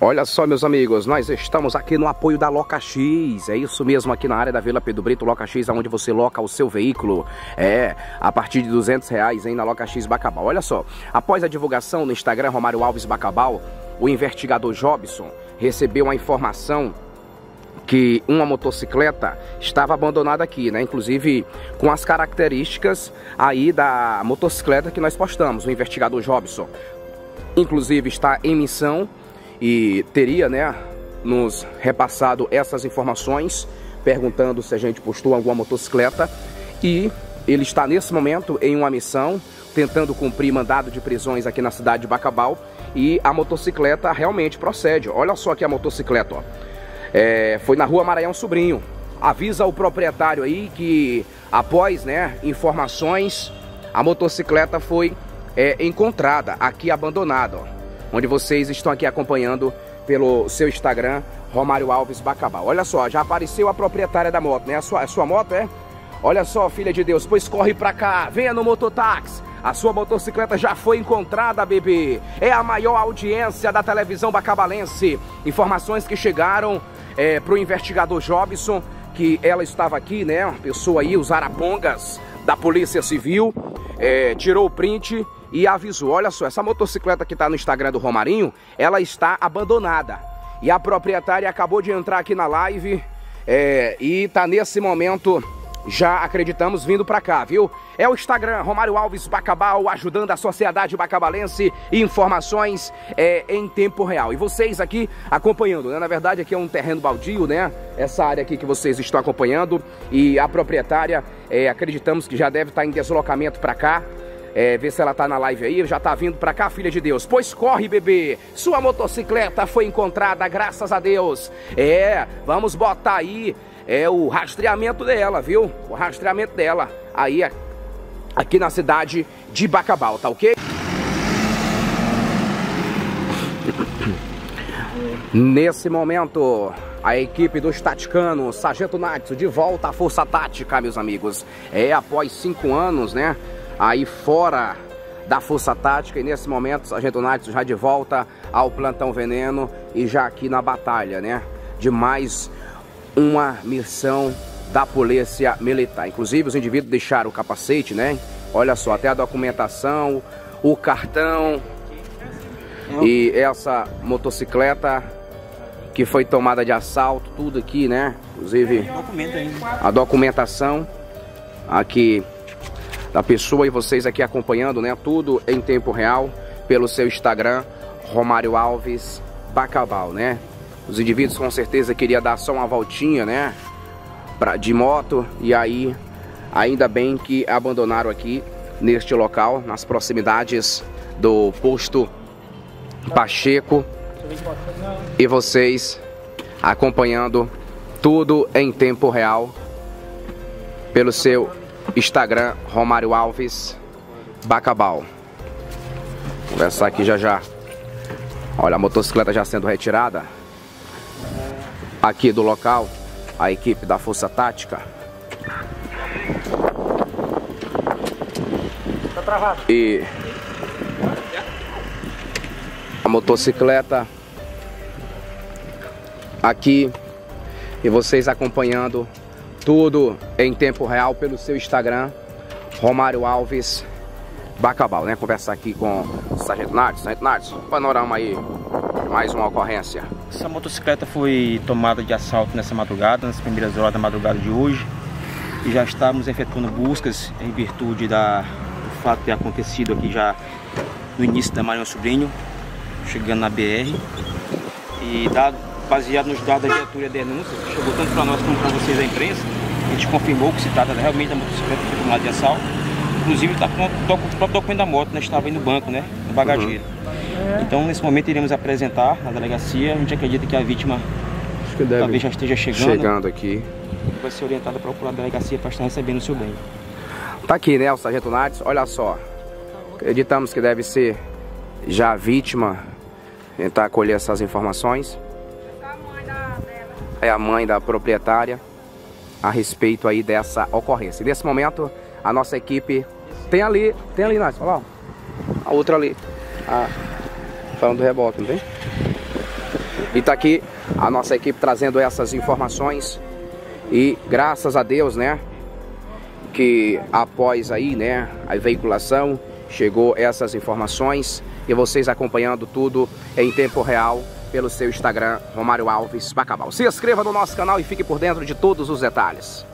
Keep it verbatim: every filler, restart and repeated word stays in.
Olha só, meus amigos, nós estamos aqui no apoio da Loca X. É isso mesmo, aqui na área da Vila Pedro Brito, Loca X, onde você loca o seu veículo. É, a partir de duzentos reais, hein, na Loca X Bacabal. Olha só, após a divulgação no Instagram Romário Alves Bacabal, o investigador Jobson recebeu a informação que uma motocicleta estava abandonada aqui, né? Inclusive com as características aí da motocicleta que nós postamos. O investigador Jobson, inclusive, está em missão e teria, né, nos repassado essas informações, perguntando se a gente postou alguma motocicleta. E ele está nesse momento em uma missão, tentando cumprir mandado de prisões aqui na cidade de Bacabal. E a motocicleta realmente procede. Olha só aqui a motocicleta, ó. É, foi na rua Maranhão Sobrinho. Avisa o proprietário aí que após, né, informações, a motocicleta foi é, encontrada aqui abandonada, ó, onde vocês estão aqui acompanhando pelo seu Instagram, Romário Alves Bacabal. Olha só, já apareceu a proprietária da moto, né? A sua, a sua moto, é? Olha só, filha de Deus, pois corre pra cá, venha no mototáxi. A sua motocicleta já foi encontrada, bebê. É a maior audiência da televisão bacabalense. Informações que chegaram é, pro investigador Jobson, que ela estava aqui, né? Uma pessoa aí, os arapongas da Polícia Civil, é, tirou o print e avisou. Olha só, essa motocicleta que está no Instagram do Romarinho, ela está abandonada. E a proprietária acabou de entrar aqui na live é, e está nesse momento, já acreditamos, vindo para cá, viu? É o Instagram Romário Alves Bacabal, ajudando a sociedade bacabalense, e informações é, em tempo real. E vocês aqui acompanhando, né? Na verdade aqui é um terreno baldio, né? Essa área aqui que vocês estão acompanhando. E a proprietária, é, acreditamos que já deve estar em deslocamento para cá. É, ver se ela tá na live aí, já tá vindo pra cá, filha de Deus. Pois corre, bebê, sua motocicleta foi encontrada, graças a Deus. É, vamos botar aí é, o rastreamento dela, viu? O rastreamento dela aí aqui na cidade de Bacabal, tá ok? Nesse momento, a equipe dos taticanos, Sargento Natsu, de volta à Força Tática, meus amigos. É, após cinco anos, né? Aí fora da Força Tática, e nesse momento o Sargento Natsu já de volta ao Plantão Veneno e já aqui na batalha, né, de mais uma missão da Polícia Militar. Inclusive os indivíduos deixaram o capacete, né, olha só, até a documentação, o cartão e essa motocicleta que foi tomada de assalto, tudo aqui, né, inclusive a documentação aqui da pessoa, e vocês aqui acompanhando, né, tudo em tempo real pelo seu Instagram, Romário Alves Bacabal, né? Os indivíduos com certeza queriam dar só uma voltinha, né, pra, de moto, e aí ainda bem que abandonaram aqui neste local, nas proximidades do posto Pacheco, e vocês acompanhando tudo em tempo real pelo seu Instagram, Romário Alves Bacabal. Vou conversar aqui já já. Olha, a motocicleta já sendo retirada aqui do local, a equipe da Força Tática. Tá travado. E a motocicleta aqui, e vocês acompanhando tudo em tempo real pelo seu Instagram, Romário Alves Bacabal, né? Conversar aqui com o Sargento Natsu. Sargento Natsu, panorama aí, mais uma ocorrência. Essa motocicleta foi tomada de assalto nessa madrugada, nas primeiras horas da madrugada de hoje. E já estávamos efetuando buscas em virtude da, do fato de ter acontecido aqui já no início da Maranhão Sobrinho, chegando na B R. E dado, baseado nos dados da viatura de denúncia, que chegou tanto para nós como para vocês da imprensa, a gente confirmou que se trata realmente da motocicleta que foi tomada de assalto. Inclusive está com o próprio documento da moto, né? Estava aí no banco, né? No bagageiro. Uhum. Então nesse momento iremos apresentar na delegacia. A gente acredita que a vítima Acho que deve talvez já esteja chegando. Chegando aqui. Vai ser orientada a procurar a delegacia para estar recebendo o seu bem. Tá aqui, né, o Sargento Natsu. Olha só. Acreditamos que deve ser já a vítima. Tentar colher essas informações. É a mãe da proprietária a respeito aí dessa ocorrência. E nesse momento a nossa equipe tem ali, tem ali, Natsu, olha lá, a outra ali, a, falando do reboque, não tem? E tá aqui a nossa equipe trazendo essas informações. E graças a Deus, né, que após aí, né, a veiculação, chegou essas informações e vocês acompanhando tudo em tempo real pelo seu Instagram, Romário Alves Bacabal. Se inscreva no nosso canal e fique por dentro de todos os detalhes.